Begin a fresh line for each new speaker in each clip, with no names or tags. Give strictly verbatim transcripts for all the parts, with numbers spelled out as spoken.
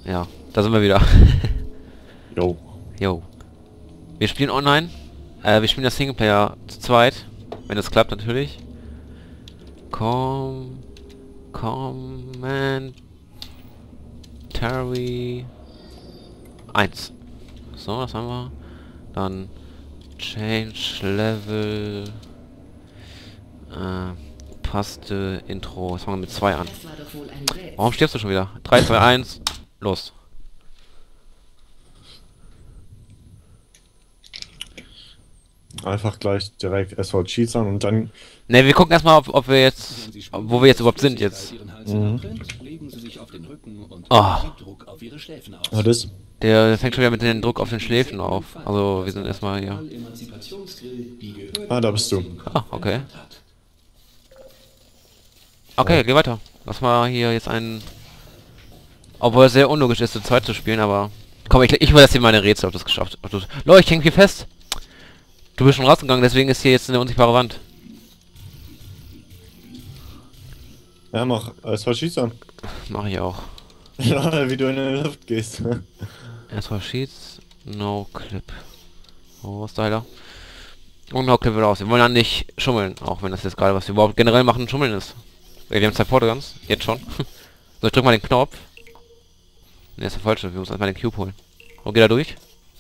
Ja, da sind wir wieder.
Jo.
Jo. Wir spielen online. Äh, wir spielen das Singleplayer zu zweit. Wenn das klappt natürlich. Com... Commentary... eins. So, das haben wir. Dann... Change Level... Äh... Passte Intro. Jetzt fangen wir mit zwei an. Warum stirbst du schon wieder? drei, zwei, eins... Los.
Einfach gleich direkt S V Cheats an und dann...
Ne, wir gucken erstmal, ob, ob wir jetzt... Wo wir jetzt überhaupt sind jetzt.
Mhm.
Oh.
Was ist?
Der fängt schon wieder mit dem Druck auf den Schläfen auf. Also, wir sind erstmal hier.
Ah, da bist du.
Ah, okay. Okay, geh weiter. Lass mal hier jetzt einen... Obwohl es sehr unlogisch ist, zu zweit zu spielen, aber... Komm, ich, ich überlasse dir meine Rätsel, ob du es geschafft hast. Leute, ich häng hier fest. Du bist schon rausgegangen, deswegen ist hier jetzt eine unsichtbare Wand.
Ja, mach S V Cheats an.
Mach ich auch.
Ja, wie du in die Luft gehst.
Erstmal Sheets, No Clip. Oh, was ist da Heiler? Und No Clip wieder aus. Wir wollen dann nicht schummeln, auch wenn das jetzt gerade was wir überhaupt generell machen, schummeln ist. Wir haben zwei Portguns, jetzt schon. So, ich drück mal den Knopf. Ne, ist der falsche, wir müssen erstmal den Cube holen. Oh, geht er durch?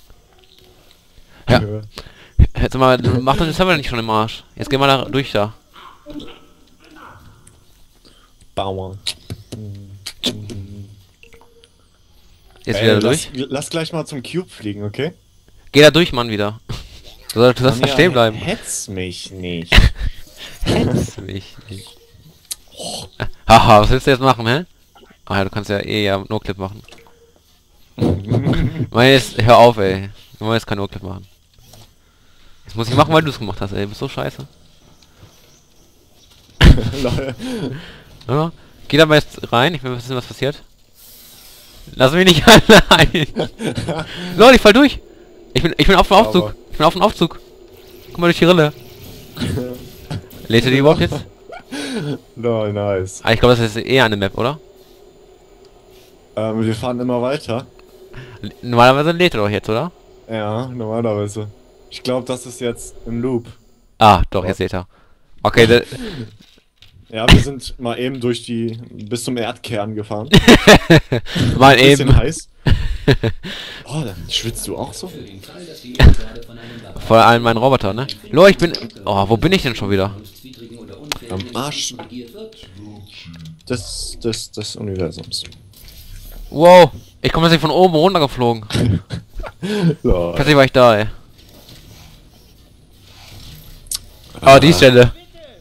Ja. Jetzt mal, mach doch den Server nicht schon im Arsch. Jetzt gehen wir da durch da.
Bauer.
Jetzt
Ey,
wieder
lass,
durch.
lass gleich mal zum Cube fliegen, okay?
Geh da durch, Mann, wieder. Du sollst, du sollst da stehen bleiben.
Hetz mich nicht.
Hetz mich nicht. Haha, was willst du jetzt machen, hä? Ah ja, du kannst ja eh ja No-Clip machen. Meine jetzt, hör auf, ey. Du wollen jetzt kein No-Clip machen. Das muss ich machen, weil du es gemacht hast, ey. Du bist so scheiße.
Lol.
Ja, geh da mal jetzt rein, ich will wissen, was passiert. Lass mich nicht allein. Leute, ich fall durch. Ich bin, ich bin auf dem Aufzug.
Aber.
Ich bin auf dem Aufzug. Guck mal durch die Rille. Lädt ihr die überhaupt jetzt?
Lol, nice.
Ah, ich glaube, das ist eher eine Map, oder?
Ähm, wir fahren immer weiter.
L- Normalerweise lädt er doch jetzt, oder?
Ja, normalerweise. Ich glaube, das ist jetzt im Loop.
Ah, doch, jetzt lädt er. Okay, der,
Ja, wir sind mal eben durch die... bis zum Erdkern gefahren.
mal
Bisschen
eben.
heiß. Oh, dann schwitzt du auch so?
Vor allem mein Roboter, ne? Lo, ich bin... Oh, wo bin ich denn schon wieder?
Am Arsch des, des, des Universums.
Wow, ich komme jetzt nicht von oben runtergeflogen.
Lol.
Plötzlich war ich da, ey. Ah, die Stelle.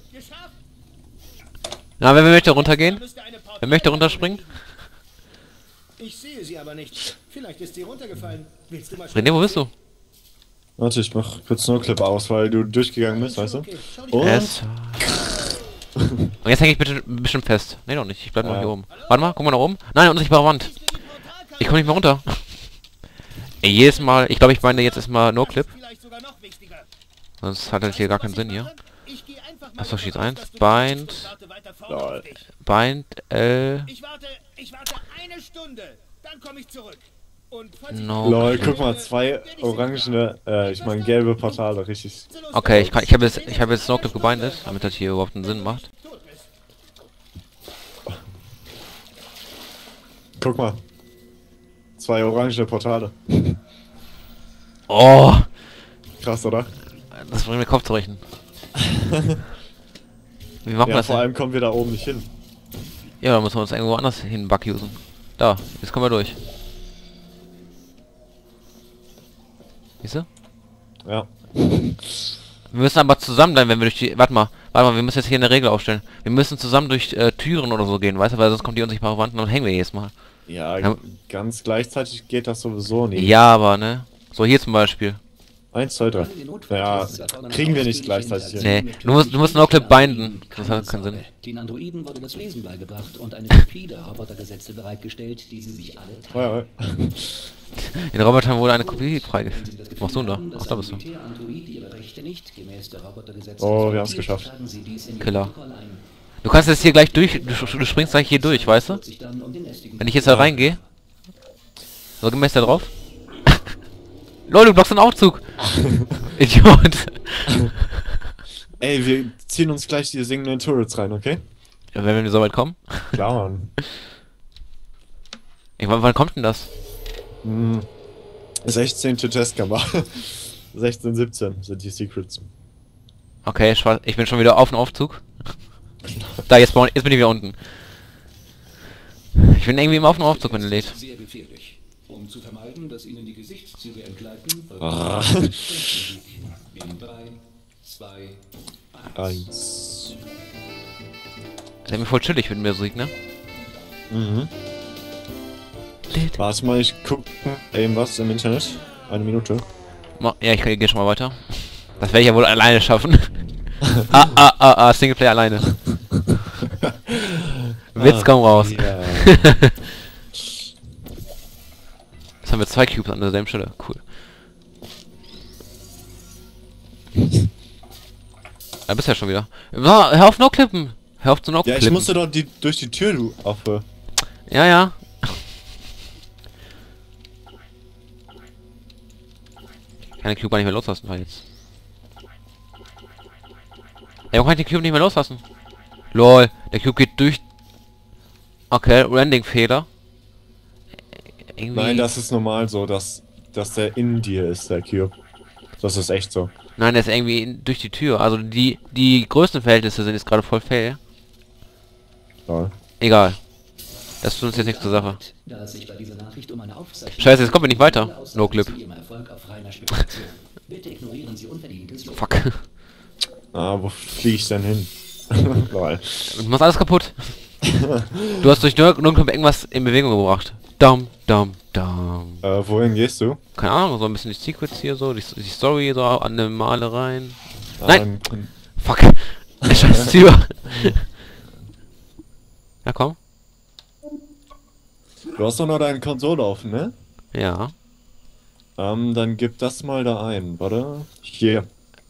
Na, wer, wer möchte runtergehen? Wer möchte runterspringen?
Ich sehe sie aber nicht. Vielleicht ist sie runtergefallen. Willst du mal
René, wo bist du?
Warte, ich mach kurz No Clip aus, weil du durchgegangen bist, weißt du?
Okay, schau dich
Und?
Yes. Und jetzt hänge ich bitte ein bisschen fest. Ne, doch nicht. Ich bleib mal
Ja.
hier oben. Warte mal, guck mal nach oben. Nein, unsichtbare Wand. Ich komme nicht mehr runter. Ey, jedes Mal, ich glaube, ich meine jetzt erstmal No Clip.
vielleicht sogar noch wichtiger.
Sonst hat das hier gar keinen Sinn hier.
Ich gehe einfach mal
Achso, Sheet
davon aus,
eins.
dass du
Bind.
bist und warte weiter vorne auf
Lol.
dich.
Bind, L.
Ich warte, ich warte eine Stunde. Dann komme ich zurück. Und falls ich
No.
Lol, guck mal, zwei orangene, äh, ich meine gelbe Portale, richtig.
Okay, ich kann, ich habe jetzt, ich habe jetzt No Clip gebindet, damit das hier überhaupt einen Sinn macht.
tot bist.
Guck mal. Zwei orangene Portale.
Oh,
Krass, oder?
das bringt mir Kopf zu rechnen. Wie machen wir
Ja,
das
vor
denn?
allem kommen wir da oben nicht hin.
Ja, da müssen wir uns irgendwo anders hin bug usen. Da, jetzt kommen wir durch. Siehst du?
Ja.
Wir müssen aber zusammen bleiben, wenn wir durch die... Warte mal, warte mal, wir müssen jetzt hier eine Regel aufstellen. Wir müssen zusammen durch äh, Türen oder so gehen, weißt du, weil sonst kommt die unsichtbare Wand und dann hängen wir jedes Mal.
Ja,
Ja.
ganz gleichzeitig geht das sowieso nicht.
Ja, aber ne? So, hier zum Beispiel.
Eins, zwei, drei. Ja, kriegen wir nicht gleichzeitig hin.
Nee, du musst, du musst No Clip binden. Das hat keinen Sinn.
Den Androiden wurde das Lesen beigebracht und eine Kopie der Robotergesetze bereitgestellt, die sie sich alle
Oh, ja, ja.
Den Robotern wurde eine Kopie freigestellt. Was machst du denn da? Ach, da bist du.
Oh, wir haben's geschafft.
Killer. Du kannst jetzt hier gleich durch, du, du springst gleich hier durch, weißt du? Wenn ich jetzt da reingehe. So, gemäß da drauf. Lol, du blockst einen Aufzug. Idiot.
Ey, wir ziehen uns gleich die singenden Turrets rein, okay?
Ja, wenn wir so weit kommen.
Klar, Mann.
Ich, wann, wann kommt denn das?
Hm. sechzehnte Testkammer. sechzehn, siebzehn sind die Secrets.
Okay, schwarz, ich bin schon wieder auf dem Aufzug. Da, jetzt, bauen, jetzt bin ich wieder unten. Ich bin irgendwie immer auf dem Aufzug, wenn er lädt.
Sehr gefährlich. Um zu vermeiden, dass Ihnen die Gesichtszüge entgleiten,
Ah.
in drei, zwei,
Eins.
Das ist mir voll chillig mit Musik, ne?
Mhm. Warte mal, ich guck eben was im Internet. Eine Minute.
Ma- Ja, ich gehe schon mal weiter. Das werde ich ja wohl alleine schaffen. ah, ah, ah, ah, Singleplayer alleine. Witz, komm raus.
Ja.
Jetzt haben wir zwei Cubes an derselben Stelle. Cool. Da bist du ja schon wieder. Na, hör auf No-Clippen! Hör auf zu
Ja,
No-Clippen.
ich musste doch die, durch die Tür, du Affe.
Ja, ja. Keine Cube gar nicht mehr loslassen, weil jetzt. Ja, warum kann ich den Cube nicht mehr loslassen? Lol, der Cube geht durch. Okay, Rending-Fehler. Irgendwie.
Nein, das ist normal so, dass, dass der in dir ist, der Cube. Das ist echt so.
Nein, der ist irgendwie in, durch die Tür. Also die die größten Verhältnisse sind jetzt gerade voll fail.
Ja.
Egal. Das tut uns jetzt nichts zur Sache.
Da es sich bei dieser Nachricht um eine Aufzeichnung
Scheiße, jetzt kommen wir nicht weiter. No Clip.
zu Ihrem Erfolg auf reiner Spekulation. Bitte ignorieren Sie unverdientes Lob.
Fuck.
Ah, wo fliege ich denn hin? Lol.
Du machst alles kaputt. Du hast durch Noclip irgendwas in Bewegung gebracht. Dum, dum, dum.
Äh, wohin gehst du?
Keine Ahnung, so ein bisschen die Secrets hier so, die, die Story so an den Malereien. Nein!
Ähm,
Fuck. Scheiß Tür. Ja, komm.
Du hast doch noch deine Konsole offen, ne?
Ja.
Ähm, dann gib das mal da ein, warte. Hier.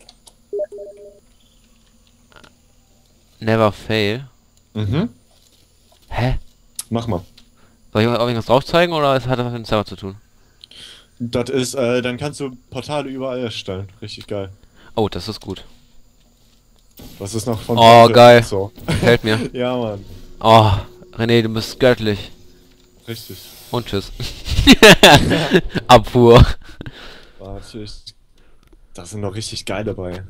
Never fail.
Mhm.
Hä?
Mach mal.
Soll ich auch irgendwas drauf zeigen oder es hat das was mit dem Server zu tun?
Das ist, äh, dann kannst du Portale überall erstellen. Richtig geil.
Oh, das ist gut.
Was ist noch von
Oh,
Portal?
geil.
So.
Gefällt mir.
Ja, Mann.
Oh, René, du bist göttlich.
Richtig.
Und tschüss. Abfuhr.
Warte, ich... Da sind noch richtig geil dabei.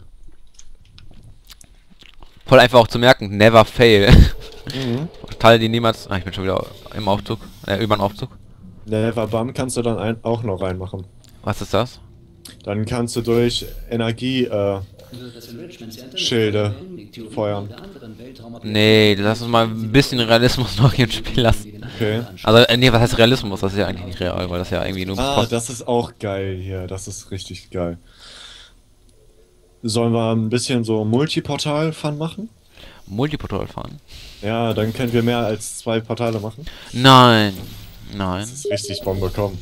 Voll einfach auch zu merken, never fail.
Mhm.
Teile die niemals... Ah, ich bin schon wieder im Aufzug. Äh, über den Aufzug.
Never Bum kannst du dann ein, auch noch reinmachen.
Was ist das?
Dann kannst du durch Energie, äh, Schilde feuern.
Nee, lass uns mal ein bisschen Realismus noch hier im Spiel lassen.
Okay.
Also, äh, nee, was heißt Realismus? Das ist ja eigentlich nicht real, weil das ja irgendwie nur...
Ah, das ist auch geil hier. Das ist richtig geil. Sollen wir ein bisschen so Multiportal-Fun machen?
Multiportal fahren?
Ja, dann können wir mehr als zwei Portale machen.
Nein. Nein.
Das ist richtig Bombe, komm.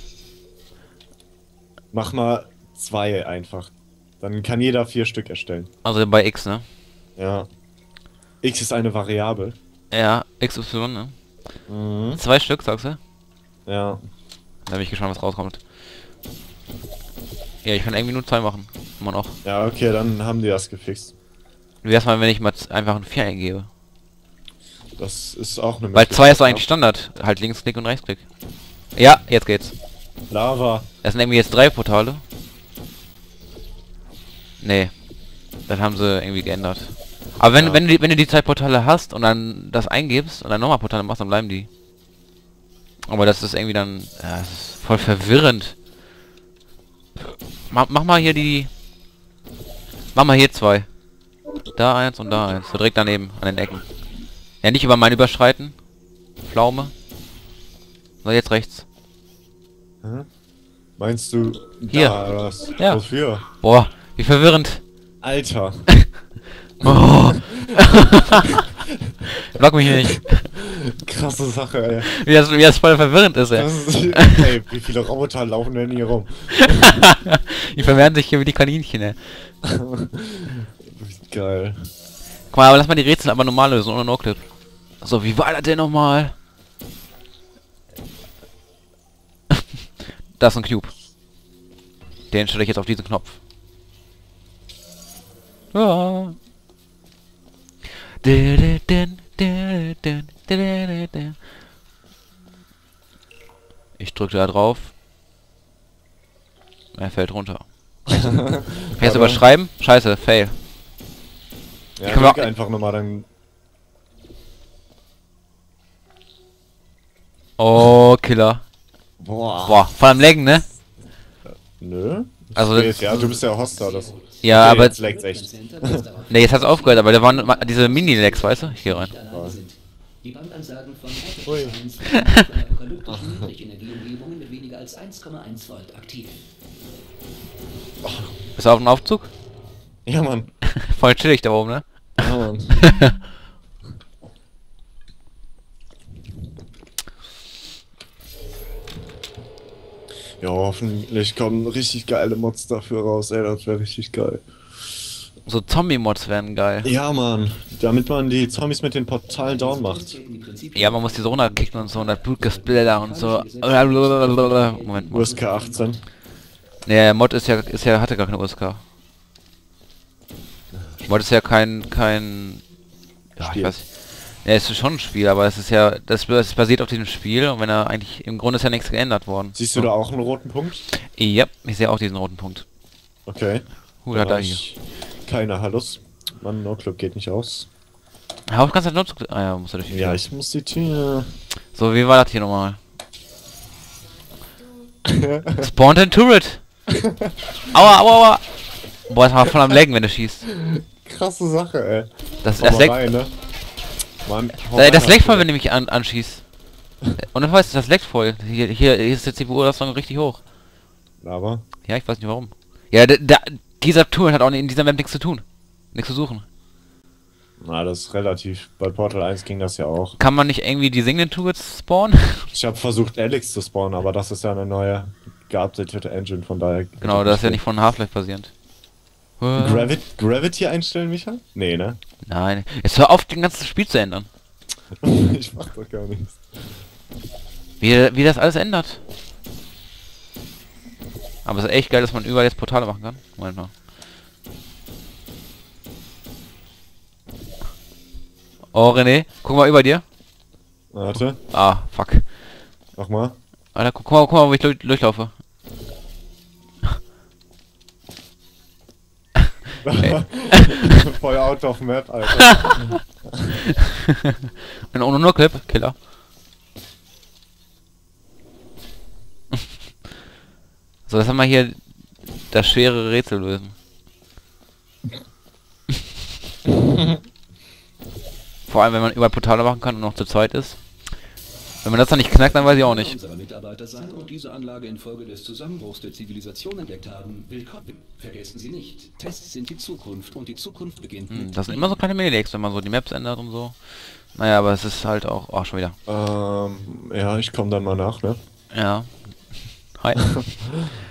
Mach mal zwei einfach. Dann kann jeder vier Stück erstellen.
Also bei X, ne?
Ja. X ist eine Variable.
Ja, X Y, ne?
Mhm.
Zwei Stück, sagst du?
Ja.
Da bin ich gespannt, was rauskommt. Ja, ich kann irgendwie nur zwei machen. Immer noch.
Ja, okay, dann haben die das gefixt.
Wie wär's mal, wenn ich mal z- einfach ein vier eingebe?
Das ist auch eine
Weil zwei ist doch eigentlich Standard. Halt Linksklick und Rechtsklick. Ja, jetzt geht's.
Lava.
Das sind irgendwie jetzt drei Portale. Nee. Das haben sie irgendwie geändert. Aber wenn,
Ja.
wenn, du, die- wenn du die zwei Portale hast und dann das eingibst und dann nochmal Portale machst, dann bleiben die. Aber das ist irgendwie dann... Ja, das ist voll verwirrend. Mach, mach mal hier die... Mach mal hier zwei. Da eins und da eins. So direkt daneben, an den Ecken. Ja, nicht über meinen überschreiten. Pflaume. So, jetzt rechts.
Hm? Meinst du
Hier.
da oder was?
Ja.
Wofür?
Boah, wie verwirrend.
Alter.
Oh. Block mich nicht.
Krasse Sache, ey.
Wie das, wie das voll verwirrend ist, ey.
Das ist, ey, wie viele Roboter laufen denn hier rum?
Die vermehren sich hier wie die Kaninchen, ey.
Geil.
Guck mal, aber lass mal die Rätsel aber normal lösen, ohne No-Clip. So, wie war das denn nochmal? Da ist ein Cube. Den stelle ich jetzt auf diesen Knopf. Ah. Ich drücke da drauf. Er fällt runter. Kann ich jetzt überschreiben? Scheiße, fail.
Ja,
Können wir
drück einfach nochmal dann.
Oh, Killer.
Boah.
Boah, vor allem Laggen, ne?
Nö.
Also,
Also ja, du bist ja Hoster, das.
Ja,
Okay,
aber...
jetzt lag's echt.
Ne, jetzt hat's aufgehört, aber da waren ma- diese Mini-Lags, weißt du? Ich geh rein.
Die Bandansagen von
Ui.
apokalyptischen Niedrigenergieumgebungen mit weniger als eins Komma eins Volt aktiv.
Bist du auf dem Aufzug?
Ja, Mann.
Voll chillig da oben, ne?
Ja, Mann. Ja, hoffentlich kommen richtig geile Mods dafür raus, ey, das wäre richtig geil.
So Zombie-Mods wären geil.
Ja, Mann, damit man die Zombies mit den Portalen down macht.
Ja, man muss die so runterkicken und so und das Blut gesplitter und so. Moment,
U S K achtzehn.
Ne, Mod ist ja, ist ja, hatte gar keine U S K. Mod ist ja kein, kein... Ja, ich
Spiel.
weiß nicht. Ja, es ist schon ein Spiel, aber es ist ja, das, das basiert auf diesem Spiel und wenn er eigentlich, im Grunde ist ja nichts geändert worden.
Siehst du da auch einen roten Punkt?
Ja, ich sehe auch diesen roten Punkt.
Okay.
Huh,
Dann
hat er
hab
hier.
ich keine Hallus. Mann, No-Club geht nicht aus.
Hör auf, kannst du Nutz... Ah ja, muss er durch die
Ja,
Tür.
ich muss die Tür...
So, wie war das hier nochmal? Spawned in Turret! Aua, aua, aua! Boah, ist mal voll am Laggen, wenn du schießt.
Krasse Sache, ey.
Das,
Hau
das
mal
leckt...
rein, ne? Mann, hau
Äh,
rein,
das leckt voll,
Alter.
wenn du mich an, anschießt. Und dann weißt du, das leckt voll. Hier, hier ist jetzt die Beurlassung richtig hoch.
Aber...
Ja, ich weiß nicht warum. Ja, da, da, dieser Turret hat auch in dieser Map nichts zu tun. Nichts zu suchen.
Na, das ist relativ. Bei Portal eins ging das ja auch.
Kann man nicht irgendwie die singenden Turrets spawnen?
Ich habe versucht, Alex zu spawnen, aber das ist ja eine neue, geupdatete Engine, von daher...
Genau, das ist ja nicht von Half-Life basierend.
Gravity, Gravity einstellen, Micha? Nee, ne?
Nein. Jetzt hör auf, den ganzen Spiel zu ändern.
Ich mach doch gar nichts.
Wie, wie das alles ändert. Aber es ist echt geil, dass man überall jetzt Portale machen kann. Moment mal. Oh, René, guck mal über dir.
Warte,
Ah, fuck.
mach mal.
Alter, guck, guck mal, guck mal, wo ich durch, durchlaufe.
Voll out of map, Alter.
Und ohne nur Clip, Killer. So, das haben wir hier das schwere Rätsel lösen. Vor allem, wenn man über Portale machen kann und noch zu zweit ist. Wenn man das dann nicht knackt, dann weiß ich auch nicht.
Unsere Mitarbeiter sein und diese Anlage infolge des Zusammenbruchs der Zivilisation entdeckt haben. Willkommen. Vergessen Sie nicht, Tests sind die Zukunft und die Zukunft beginnt
Hm,
mit...
das sind immer so kleine Minilegs, wenn man so die Maps ändert und so. Naja, aber es ist halt auch... Oh, schon wieder.
Ähm, ja, ich komm dann mal nach, ne?
Ja. Hi.